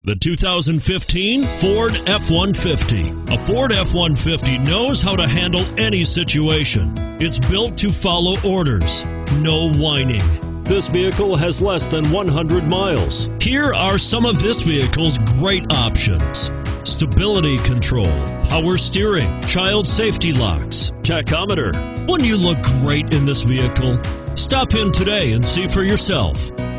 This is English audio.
The 2015 Ford F-150. A Ford F-150 knows how to handle any situation. It's built to follow orders, no whining. This vehicle has less than 100 miles. Here are some of this vehicle's great options: stability control, power steering, child safety locks, tachometer. Wouldn't you look great in this vehicle? Stop in today and see for yourself.